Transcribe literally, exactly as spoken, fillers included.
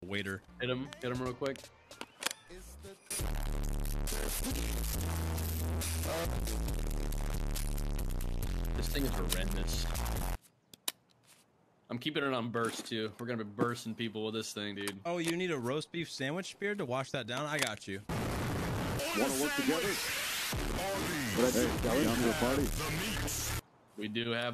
waiter. Hit him. Hit him real quick. This thing is horrendous. I'm keeping it on burst too. We're gonna be bursting people with this thing, dude. Oh, you need a roast beef sandwich spear to wash that down? I got you. Want to work together? Hey, down to the party. We do have